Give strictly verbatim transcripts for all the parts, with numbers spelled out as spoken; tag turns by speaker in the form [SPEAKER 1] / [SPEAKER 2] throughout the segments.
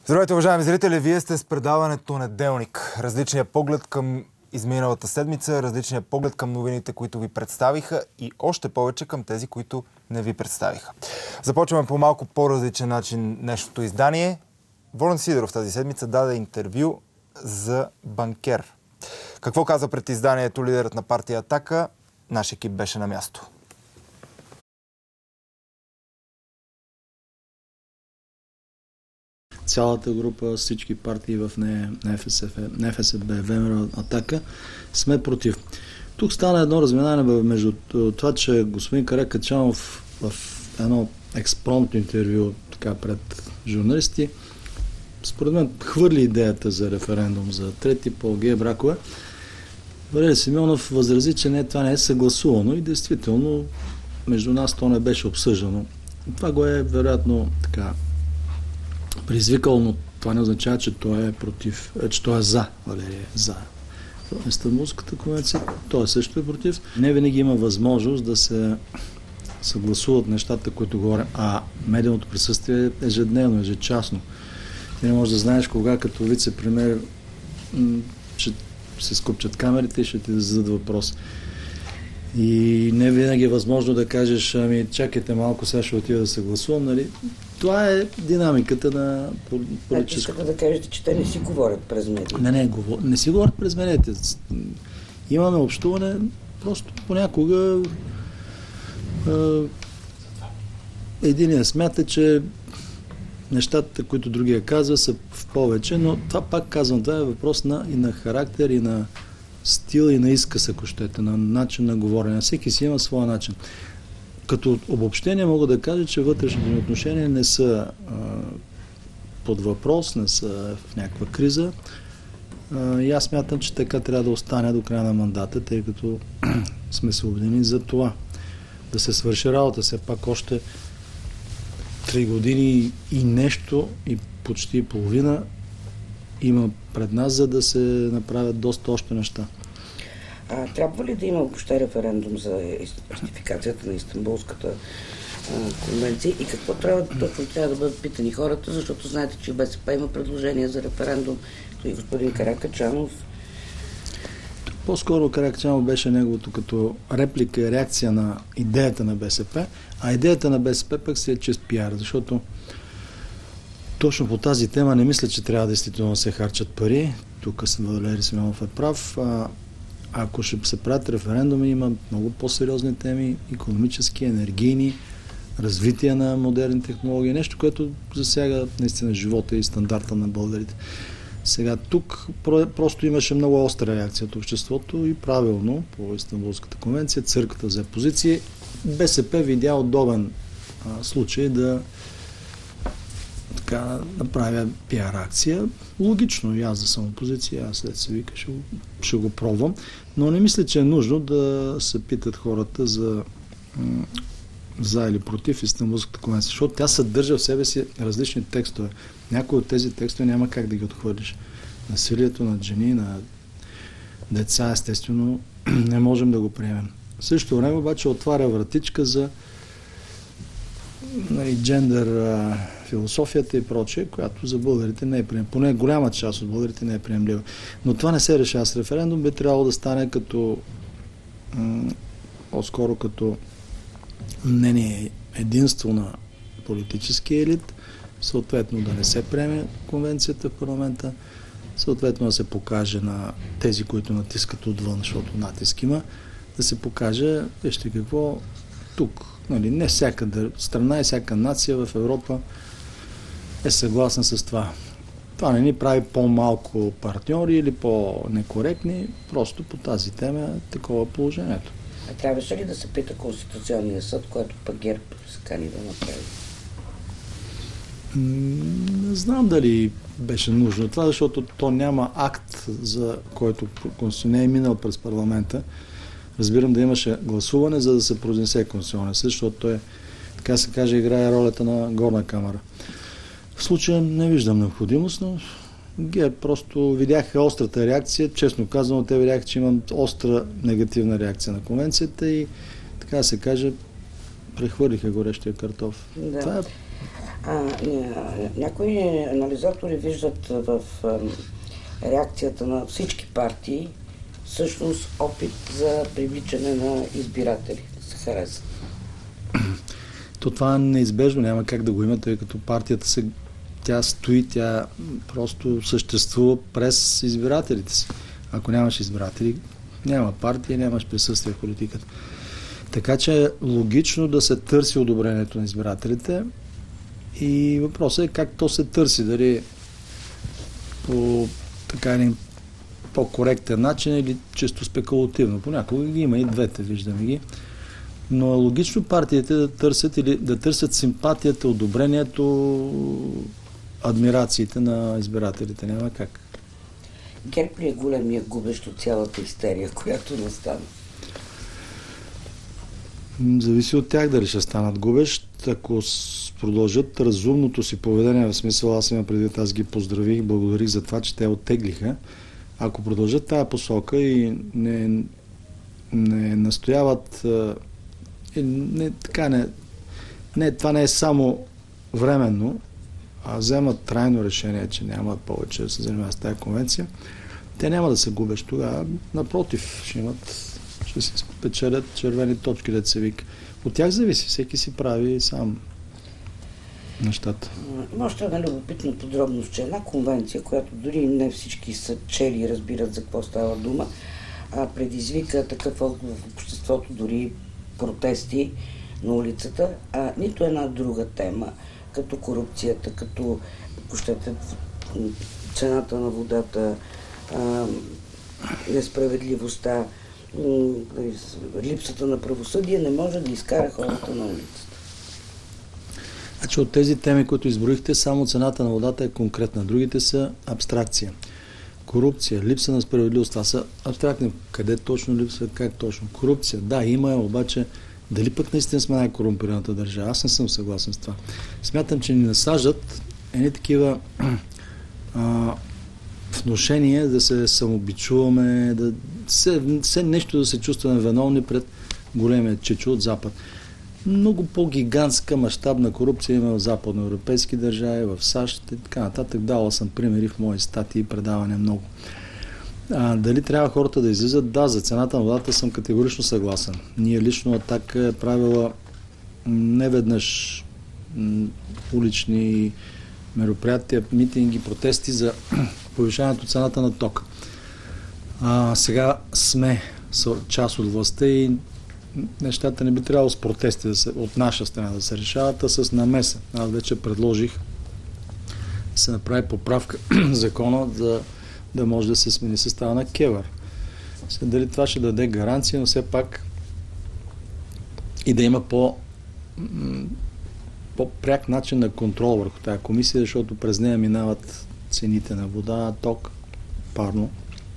[SPEAKER 1] Здравейте, уважаеми зрители! Вие сте с предаването Неделник. Различният поглед към изминалата седмица, различният поглед към новините, които ви представиха и още повече към тези, които не ви представиха. Започваме по малко по-различен начин днешното издание. Волен Сидеров тази седмица даде интервю за банкер. Какво каза пред изданието лидерът на партия Атака? Наш екип беше на място.
[SPEAKER 2] Цялата група, всички партии в нея, НФСБ, ВМРО, Атака, сме против. Тук стана едно разминаване между това, че господин Каракачанов в едно експромтно интервю така пред журналисти, според мен хвърли идеята за референдум за трети пол гей бракове. Валери Симеонов възрази, че не, това не е съгласувано и действително между нас то не беше обсъждано. Това го е вероятно така предизвикал, но това не означава, че той е против, че той е за, Валерия е за Истанбулската конвенция, той също е против. Не винаги има възможност да се съгласуват нещата, които говорим, а медийното присъствие е ежедневно, ежечасно. Ти не можеш да знаеш кога като вице-премиер ще се скупчат камерите и ще ти зададат въпрос. И не винаги е възможно да кажеш, ами чакайте малко, сега ще отида да се гласувам, нали? Това е динамиката на политическа.
[SPEAKER 3] Искате да кажете, че те не си говорят през медиите?
[SPEAKER 2] Не, не, не си говорят през медиите. Имаме общуване, просто понякога единия смята, че нещата, които другия казва, са в повече, но това пак казвам, това е въпрос на, и на характер, и на стил, и на изказ, ако щете, на начин на говорене. Всеки си има своя начин. Като обобщение мога да кажа, че вътрешните ни отношения не са а, под въпрос, не са в някаква криза. А, и аз смятам, че така трябва да остане до края на мандата, тъй като сме се обединени за това. Да се свърши работа. Все пак още три години и нещо, и почти половина има пред нас, за да се направят доста още неща.
[SPEAKER 3] А, трябва ли да има въобще референдум за ратификацията на Истанбулската а, конвенция и какво трябва, точно трябва да бъдат питани хората, защото знаете, че БСП има предложение за референдум, и господин Каракачанов.
[SPEAKER 2] По-скоро Каракачанов беше неговото като реплика и реакция на идеята на БСП, а идеята на БСП пък си е чист пиар, защото точно по тази тема не мисля, че трябва действително да се харчат пари. Тук Валери Симеонов е прав. А, ако ще се правят референдуми, има много по-сериозни теми, икономически, енергийни, развитие на модерни технологии, нещо, което засяга наистина живота и стандарта на българите. Сега тук просто имаше много остра реакция от обществото и правилно по Истанбулската конвенция църквата взе позиция. БСП видя удобен а, случай да така направя пиар акция. Логично и аз да съм опозиция, аз след се вика ще, ще го пробвам, но не мисля, че е нужно да се питат хората за за или против Истанбулската конвенция, защото тя съдържа в себе си различни текстове. Някои от тези текстове няма как да ги отхвърлиш. Насилието над жени, на деца, естествено, не можем да го приемем. В същото време обаче отваря вратичка за нали, джендър а, философията и прочее, която за българите не е приемлива. Поне голяма част от българите не е приемлива. Но това не се решава с референдум, би трябвало да стане като м- по-скоро като мнение единство на политическия елит, съответно да не се приеме конвенцията в парламента, съответно да се покаже на тези, които натискат отвън, защото натиск има, да се покаже, вижте какво, тук, нали, не всяка страна и всяка нация в Европа е съгласна с това. Това не ни прави по-малко партньори или по-некоректни, просто по тази тема е такова положението.
[SPEAKER 3] А трябваше ли да се пита Конституционния съд, който пък ГЕРБ се кани да направи?
[SPEAKER 2] Не знам дали беше нужно това, защото то няма акт, за който Конституционния е минал през парламента. Разбирам да имаше гласуване, за да се произнесе Конституционния съд, защото той, така се каже, играе ролята на горна камара. В случая не виждам необходимост, но ГЕРБ просто видяха острата реакция. Честно казано, те видяха, че имам остра негативна реакция на конвенцията и така се каже, прехвърлиха горещия картоф.
[SPEAKER 3] Да.
[SPEAKER 2] Това е
[SPEAKER 3] А, ня- някои анализатори виждат в ам, реакцията на всички партии всъщност опит за привличане на избиратели, да се харесат.
[SPEAKER 2] То това е неизбежно, няма как да го има, тъй като партията се, тя стои, тя просто съществува през избирателите си. Ако нямаш избиратели, няма партия, нямаш присъствие в политиката. Така че е логично да се търси одобрението на избирателите и въпросът е как то се търси, дали по така един по-коректен начин или чисто спекулативно. Понякога ги има и двете, виждаме ги. Но е логично партиите да търсят или да търсят симпатията, одобрението, адмирациите на избирателите. Няма как.
[SPEAKER 3] ГЕРБ ли е големия губещ от цялата истерия, която настана?
[SPEAKER 2] Зависи от тях дали ще станат губещ. Ако продължат разумното си поведение, в смисъл аз имам предвид, аз ги поздравих, благодарих за това, че те оттеглиха. Ако продължат тая посока и не, не настояват, и не, така не, не, това не е само временно, а вземат трайно решение, че няма повече да се занимава с тази конвенция, те няма да се губещ тогава. Напротив, ще имат, ще си спечелят червени точки, да се вика. От тях зависи, всеки си прави сам нещата.
[SPEAKER 3] Има още една любопитна подробност, че една конвенция, която дори не всички са чели и разбират за какво става дума, а предизвика такъв отговор в обществото, дори протести на улицата, а нито една друга тема, като корупцията, като, ако щете, цената на водата, а, несправедливостта, липсата на правосъдие не може да изкара хората на улицата.
[SPEAKER 2] Значи от тези теми, които изброихте, само цената на водата е конкретна. Другите са абстракция. Корупция, липса на справедливост, това са абстрактни. Къде точно липсва, как точно? Корупция, да, има е, обаче дали пък наистина сме най-корумпираната държава? Аз не съм съгласен с това. Смятам, че ни насаждат едни такива а, внушения да се самобичуваме, да все, все нещо да се чувстваме виновни пред големия чичо от Запад. Много по-гигантска, мащабна корупция има в западноевропейски държави, в САЩ и така нататък. Дала съм примери в мои статии и предавания много. А, дали трябва хората да излизат? Да, за цената на водата съм категорично съгласен. Ние лично Атака е правила неведнъж улични мероприятия, митинги, протести за повишаването цената на тока. А, сега сме част от властта и нещата не би трябвало с протести да се, от наша страна да се решават, а с намеса. Аз вече предложих да се направи поправка в закона да, да може да се смени състава на КЕВР. Дали това ще даде гаранция, но все пак и да има по, по-пряк начин на контрол върху тази комисия, защото през нея минават цените на вода, ток, парно.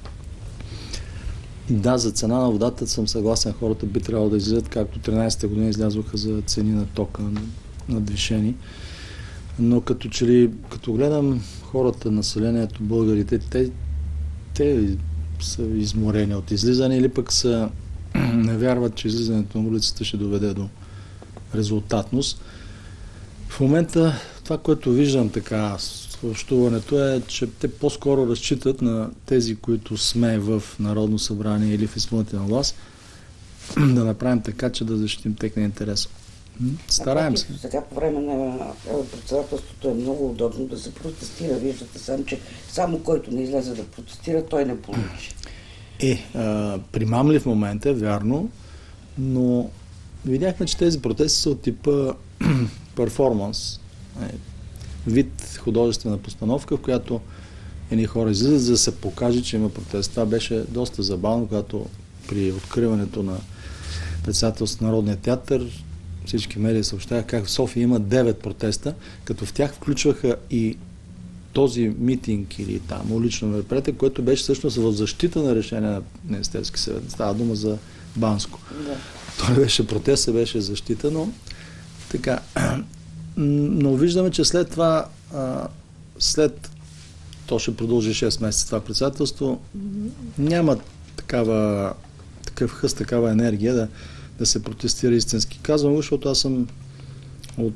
[SPEAKER 2] Да, за цена на водата съм съгласен, хората би трябвало да излизат, както тринайсета година излязоха за цени на тока надвишени. Но като че ли, като гледам хората, населението, българите, те, те са изморени от излизане или пък са, не вярват, че излизането на улицата ще доведе до резултатност. В момента това, което виждам така в общуването е, че те по-скоро разчитат на тези, които сме в Народно събрание или в изпълнителна власт, да направим така, че да защитим техния интерес. Стараем се.
[SPEAKER 3] Сега по време на председателството е много удобно да се протестира. Виждате сам, че само който не излезе да протестира, той не получи.
[SPEAKER 2] Е, а, примамли в момента, вярно, но видяхме, че тези протести са от типа перформанс, вид художествена постановка, в която едни хора излизат, за да се покаже, че има протест. Това беше доста забавно, когато при откриването на председателството на Народния театър всички медии съобщаваха как в София има девет протеста, като в тях включваха и този митинг или там улично мероприятие, което беше всъщност в защита на решение на Министерски съвет. Става дума за Банско. Да. Той беше протест, беше защита, но така. Но виждаме, че след това, след то ще продължи шест месеца това председателство, няма такава, такъв хъс, такава енергия да, да се протестира истински. Казвам го, защото аз съм от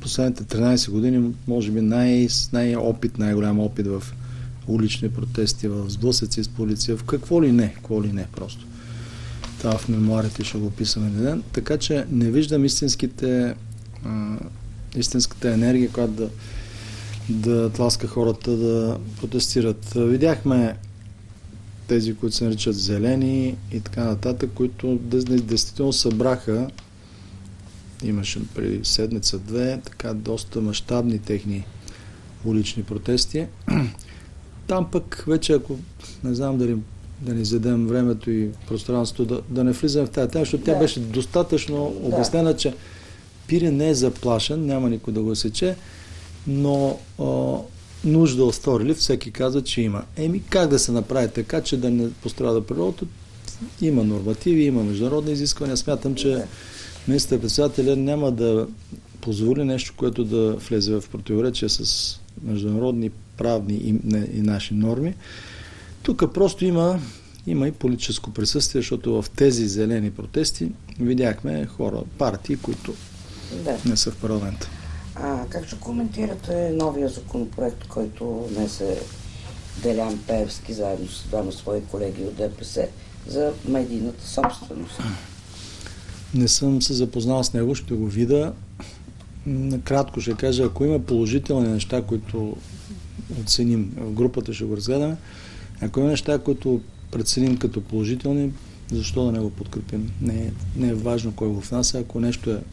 [SPEAKER 2] последните тринайсет години, може би най- най-опит, най-голям опит в улични протести, в сблъсъци с полиция, в какво ли не, какво ли не просто. Това в мемуарите ще го описваме един ден. Така че не виждам истинските, а, истинската енергия, която да, да тласка хората да протестират. Видяхме тези, които се наричат зелени и така нататък, които действително събраха, имаше преди седмица-две, така доста мащабни техни улични протести. Там пък вече, ако не знам дали да ни задем времето и пространството, да, да не влизаме в тази тема, защото да. Тя беше достатъчно да. обяснена, че Пирин не е заплашен, няма никой да го сече, но а, нужда от сторили, всеки каза, че има. Еми, как да се направи така, че да не пострада природата? Има нормативи, има международни изисквания. Смятам, че министър-председателя няма да позволи нещо, което да влезе в противоречие с международни правни и, не, и наши норми. Тук просто има, има и политическо присъствие, защото в тези зелени протести видяхме хора, партии, които да. не са в парламента.
[SPEAKER 3] А как ще коментирате новия законопроект, който внесе Делян Пеевски заедно с двама свои колеги от ДПС за медийната собственост?
[SPEAKER 2] Не съм се запознал с него, ще го видя. Накратко ще кажа, ако има положителни неща, които оценим, в групата ще го разгледаме, ако има неща, които преценим като положителни, защо да не го подкрепим? Не е, не е важно кой го внася, ако нещо е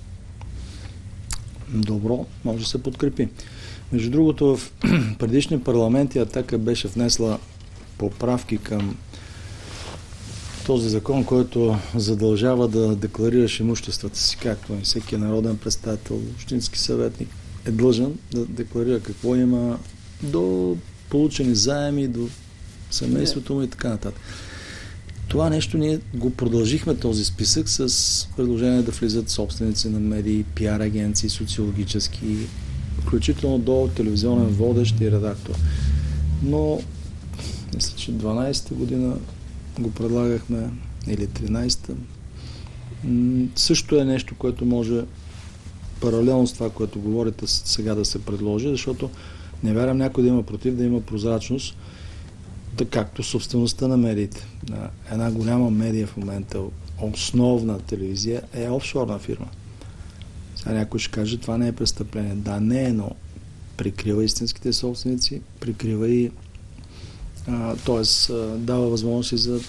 [SPEAKER 2] добро, може да се подкрепи. Между другото, в предишни парламенти Атака беше внесла поправки към този закон, който задължава да декларираш имуществата си, както и всеки народен представител, общински съветник е длъжен да декларира какво има до получени заеми, до семейството му и така нататък. Това нещо ние го продължихме този списък с предложение да влизат собственици на медии, пиар агенции, социологически, включително до телевизионен водещ и редактор. Но мисля, че дванайсета година го предлагахме, или тринайсета. Също е нещо, което може паралелно с това, което говорите сега да се предложи, защото не вярвам някой да има против, да има прозрачност, така както собствеността на медиите. Една голяма медия в момента, основна телевизия, е офшорна фирма. Сега някой ще каже, това не е престъпление. Да, не е, но прикрива истинските собственици, прикрива и т.е. дава възможности за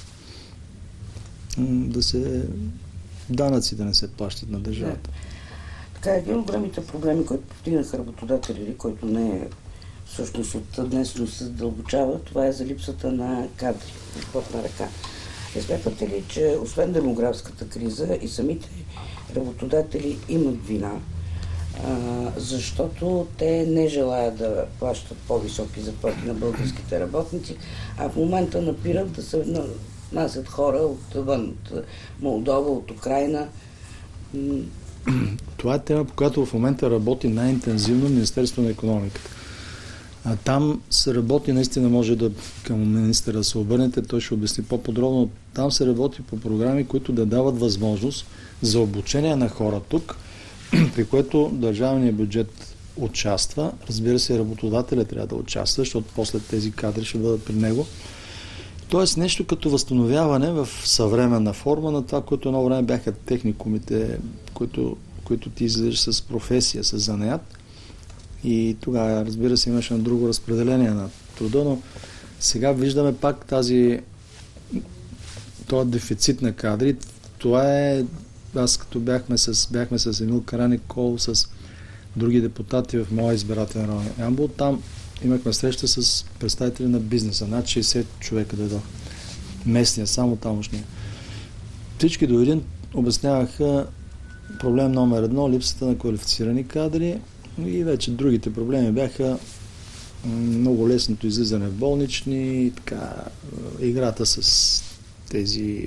[SPEAKER 2] да се данъци да не се плащат на държавата.
[SPEAKER 3] Така, един от големите проблеми, които повдигнаха работодатели, който не е всъщност от днес, но се задълбочава, това е за липсата на кадри, на работна ръка. И смятате ли, че освен демографската криза и самите работодатели имат вина, а, защото те не желаят да плащат по-високи заплати на българските работници, а в момента напират да се внасят хора от, от Молдова, от Украйна.
[SPEAKER 2] Това е тема, по която в момента работи най-интензивно Министерството на икономиката. А там се работи, наистина може да към министъра да се обърнете, той ще обясни по-подробно. Там се работи по програми, които да дават възможност за обучение на хора тук, при което държавният бюджет участва. Разбира се, работодателя трябва да участва, защото после тези кадри ще бъдат при него. Тоест нещо като възстановяване в съвременна форма на това, което едно време бяха техникумите, които, които ти излизаш с професия, с занаят. И тогава, разбира се, имаше на друго разпределение на труда, но сега виждаме пак тази този дефицит на кадри. Това е, аз като бяхме с, бяхме с Емил Караникол, с други депутати в моя избирателен район Ямбол, там имахме среща с представители на бизнеса. Над шейсет човека дойдоха. Местния, само тамошния. Всички до един обясняваха проблем номер едно, липсата на квалифицирани кадри, и вече другите проблеми бяха много лесното излизане в болнични и така, играта с тези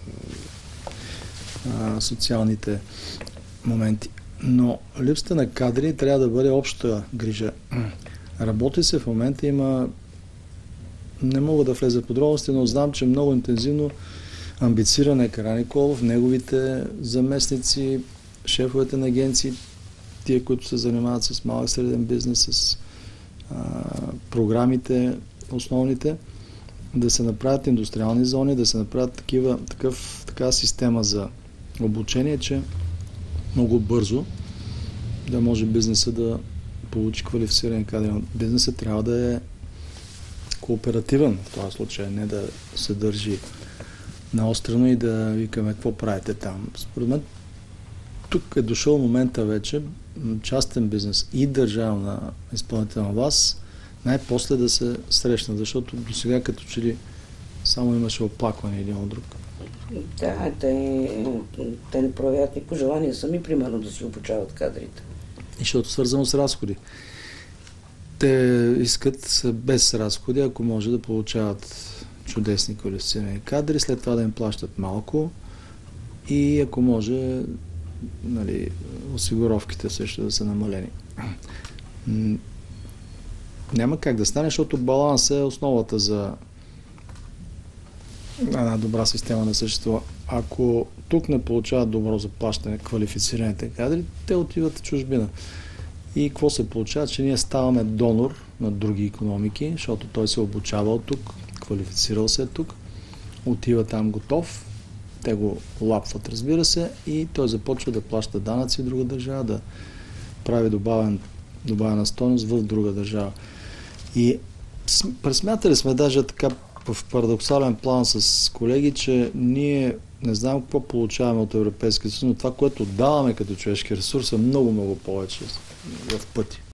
[SPEAKER 2] а, социалните моменти. Но липсата на кадри трябва да бъде обща грижа. Работи се в момента, има... Не мога да влеза в подробности, но знам, че много интензивно амбициран е Караниколов, неговите заместници, шефовете на агенции тия, които се занимават с малък среден бизнес, с а, програмите основните, да се направят индустриални зони, да се направят такива, такъв, такава система за обучение, че много бързо да може бизнеса да получи квалифицирани кадри. Бизнесът трябва да е кооперативен в този случай, не да се държи наострено и да викаме какво правите там. Според мен тук е дошъл момента вече частен бизнес и държавна изпълнителна власт най-после да се срещнат, защото до сега като че ли само имаше оплакване един от друг.
[SPEAKER 3] Да, те, те не проявяват никакво желание сами, примерно, да си обучават кадрите.
[SPEAKER 2] И защото свързано с разходи. Те искат без разходи, ако може да получават чудесни квалифицирани кадри, след това да им плащат малко и ако може, нали, осигуровките също да са намалени. Няма как да стане, защото баланс е основата за една добра система да съществува. Ако тук не получават добро заплащане квалифицираните кадри, те отиват в чужбина. И какво се получава? Че ние ставаме донор на други икономики, защото той се обучавал тук, квалифицирал се тук, отива там готов, те го лапват, разбира се, и той започва да плаща данъци в друга държава, да прави добавен, добавена стойност в друга държава. И пресмятали сме даже така в парадоксален план с колеги, че ние не знам какво получаваме от Европейския съюз, но това, което даваме като човешки ресурс, е много-много повече в пъти.